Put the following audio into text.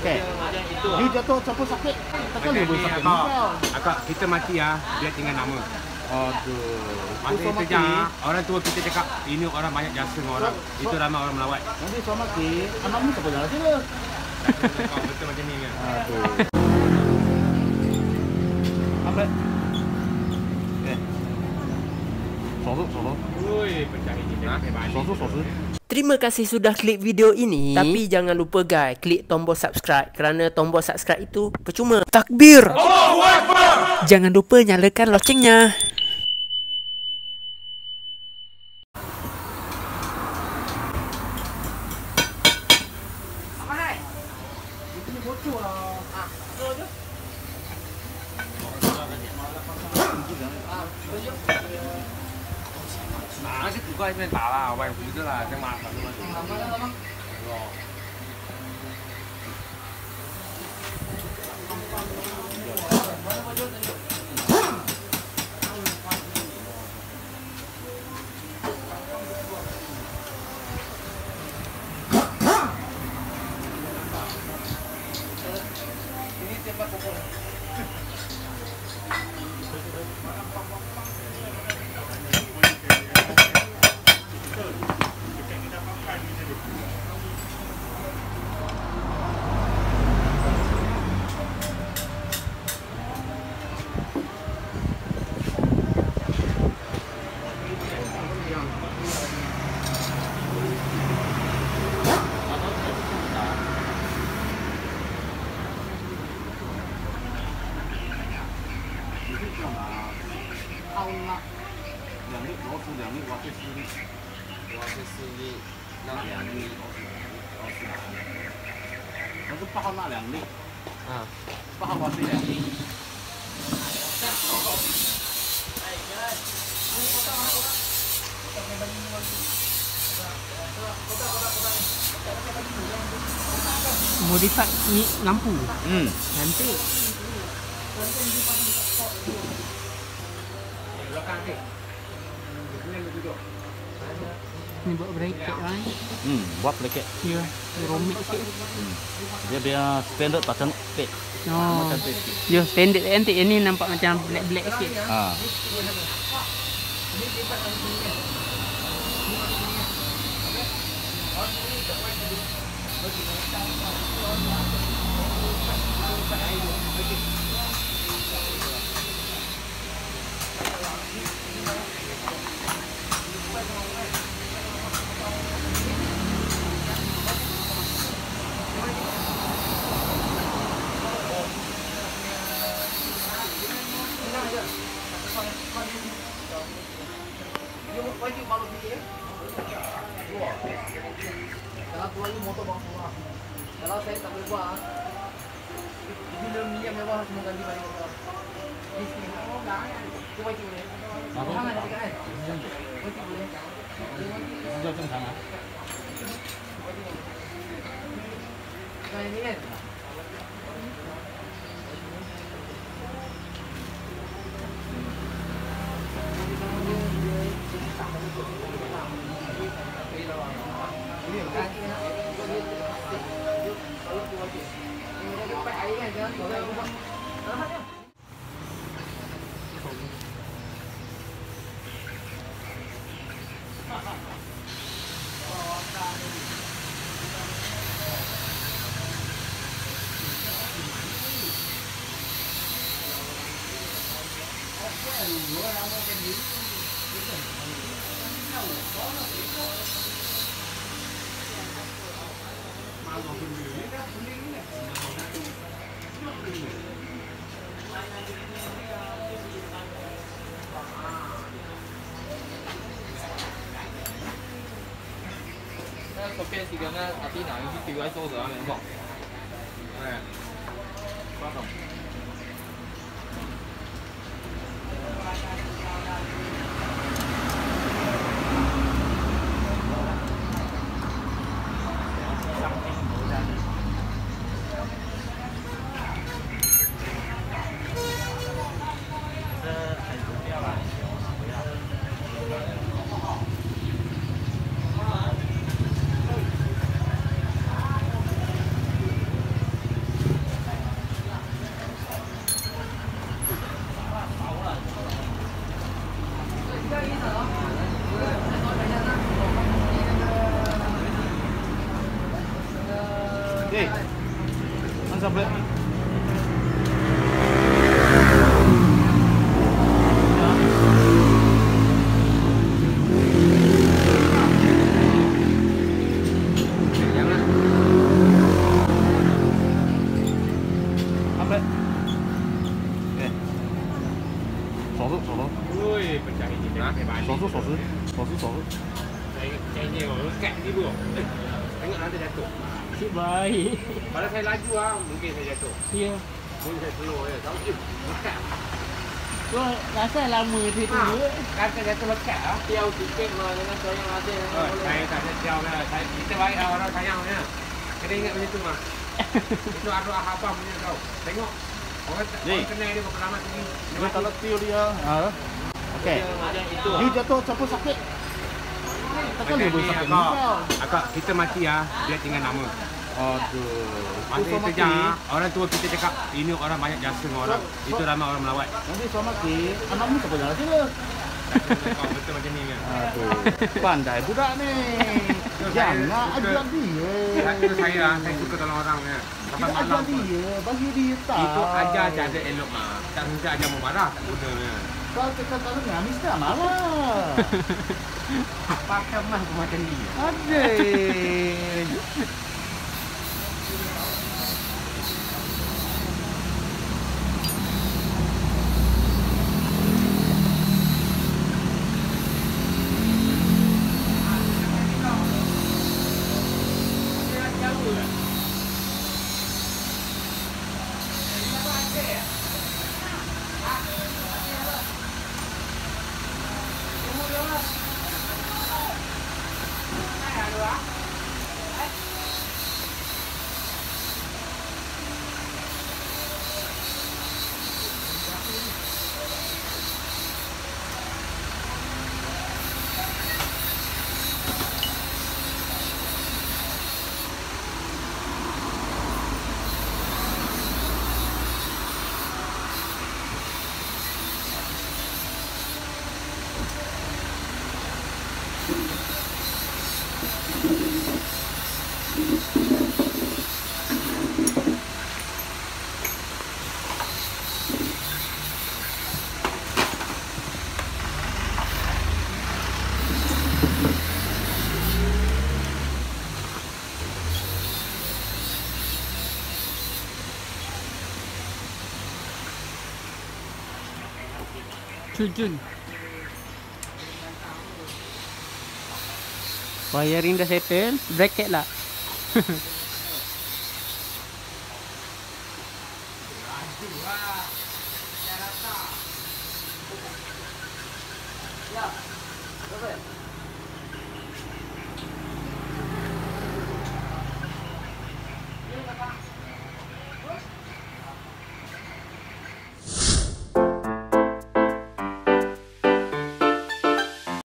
Okay. Dia jatuh siapa sakit? Takkan dia boleh sakit meninggal. Akak kita mati ya, dia tinggal nama. Aduh. Masa itu je orang tua kita cakap ini orang banyak jasa dengan orang. Itu ramai orang melawat. Nanti suami mati, anakmu siapa jalan sini? Betul macam ni kan. Aduh. Apa? Okay. Sosok. Ui, pencari kita sampai balik. Sosok. Terima kasih sudah klik video ini. Tapi jangan lupa guys, klik tombol subscribe. Kerana tombol subscribe itu percuma. Takbir! Allahu Akbar! Jangan lupa nyalakan locengnya. Nah, cái củ cây bên tả là vài củ rất là cái mặt là luôn. Ini tempat pokok. Modify ni lampu. Cantik. Ni buat bracket kan? Buat bracket. Ya, romik sikit. Dia biar standard tak cantik. Oh. Ya, standard cantik. Yang ni nampak macam black sikit. Kalau keluar ni motor bawa keluar. Kalau saya tak boleh buat, bila minyak mewah semua ganti balik motor. Ni sini. Dia wajib boleh. Jangan nak dekat kan? Wajib boleh. Dia macam sana. Nah ini kan. Kopi sigana tapi nak ini tiga so dah memang. Faham. Okey. Mana sampai? Jangan. Sampai. Okey. 手势，手势， Ui, pecah ini dah. 手势，手势，手势，手势。 Saya ni orang kat ni bro. Tengok nanti jatuh. Si baik. Kalau saya laju mungkin saya jatuh. Ya. Mungkin saya slow je. Tahu je. Lekat. Tu rasa lama dia tu. Kata jatuh lekat Tiaw sikit lah dengan sayang ada. Saya tak ada jauh lah. Kita baik orang sayangnya. Kena ingat macam tu mah. Itu arwah abang punya kau. Tengok. Orang kenal dia berapa lama sini. Dia tak letih dia. Ha. Okey. Itu. You jatuh siapa sakit? Takkan dia boleh sakit Akak, kau. akak kita mati dia tinggal nama. Aduh. Masa Itu kita jah, orang tua kita cakap ini orang banyak jasa dengan orang. Itu ramai orang melawat. Nanti suami mati, anakmu siapa jalan sini? Kau betul macam ni kan. Aduh. Pandai budak ni. Jangan ajar dia. Itu saya suka tolong orang ni. Sampai Kita ajar malam pun. dia, bagi dia tahu. Itu ajar cara elok mah. Tak mesti ajar memarah tak guna ni. Kau cakap kalau ngamis dah malah. Pakai mah macam ni. Aduh. Cujun. Wiring dah settle, bracket lah. Ya.